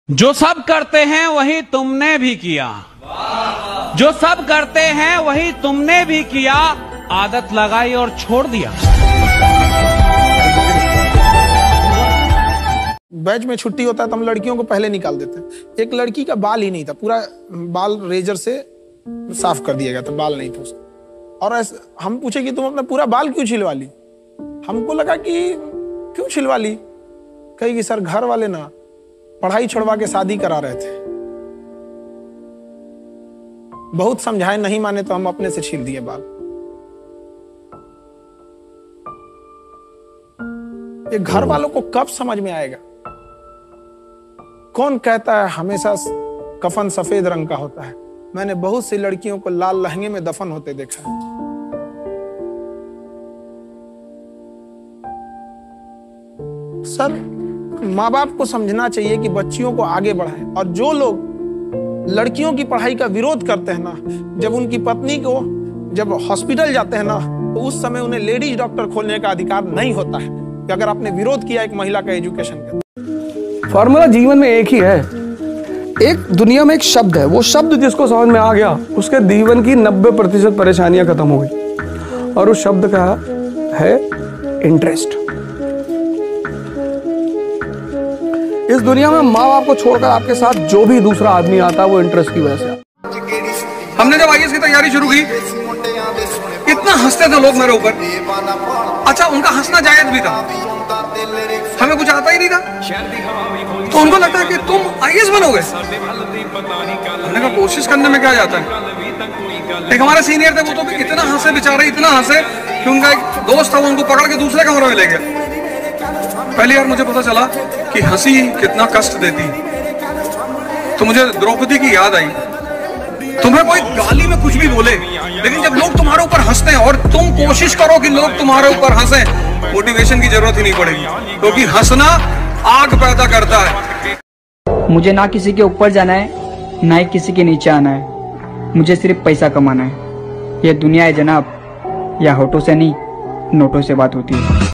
जो सब करते हैं वही तुमने भी किया, जो सब करते हैं वही तुमने भी किया, आदत लगाई और छोड़ दिया। बैच में छुट्टी होता है तो हम लड़कियों को पहले निकाल देते हैं। एक लड़की का बाल ही नहीं था, पूरा बाल रेजर से साफ कर दिया गया था, बाल नहीं था उसका। और हम पूछे कि तुम अपना पूरा बाल क्यों छिलवा ली? हमको लगा कि क्यों छिलवा ली, कहेगी सर घर वाले ना पढ़ाई छोड़वा के शादी करा रहे थे, बहुत समझाए नहीं माने तो हम अपने से छील दिए बाल। ये घर वालों को कब समझ में आएगा? कौन कहता है हमेशा कफन सफेद रंग का होता है? मैंने बहुत सी लड़कियों को लाल लहंगे में दफन होते देखा है। सर, माँ बाप को समझना चाहिए कि बच्चियों को आगे बढ़ाएं। और जो लोग लड़कियों की पढ़ाई का विरोध करते हैं ना, जब उनकी पत्नी को जब हॉस्पिटल जाते हैं ना, तो उस समय उन्हें लेडीज डॉक्टर खोलने का अधिकार नहीं होता है कि अगर आपने विरोध किया एक महिला का एजुकेशन का। फॉर्मूला जीवन में एक ही है। एक दुनिया में एक शब्द है, वो शब्द जिसको समझ में आ गया उसके जीवन की 90% परेशानियां खत्म हो गई। और उस शब्द का है इंटरेस्ट। इस दुनिया में माँ बाप को छोड़कर आपके साथ जो भी दूसरा आदमी आता है वो इंटरेस्ट की वजह से। हमने जब आईएएस की तैयारी शुरू की, इतना हंसते थे लोग मेरे ऊपर। अच्छा, उनका हंसना जायज भी था, हमें कुछ आता ही नहीं था, तो उनको लगता है कि तुम आईएएस बनोगे। हमने कहा कोशिश करने में क्या जाता है। एक हमारे सीनियर थे, वो तो भी इतना हंसे बेचारे, इतना हंसे कि उनका एक दोस्त था, वो उनको पकड़ के दूसरे कमरे में ले गया। पहली बार मुझे पता चला कि हंसी कितना कष्ट देती। तो मुझे द्रौपदी की याद आई। तुम्हें कोई गाली में कुछ भी बोले, लेकिन जब लोग तुम्हारे ऊपर हंसते हैं और तुम कोशिश करो कि लोग तुम्हारे ऊपर हंसें, मोटिवेशन की जरूरत ही नहीं पड़ेगी, क्योंकि हंसना आग पैदा करता है। मुझे ना किसी के ऊपर जाना है, ना ही किसी के नीचे आना है। मुझे सिर्फ पैसा कमाना है। यह दुनिया है जनाब, या होठों से नहीं नोटों से बात होती है।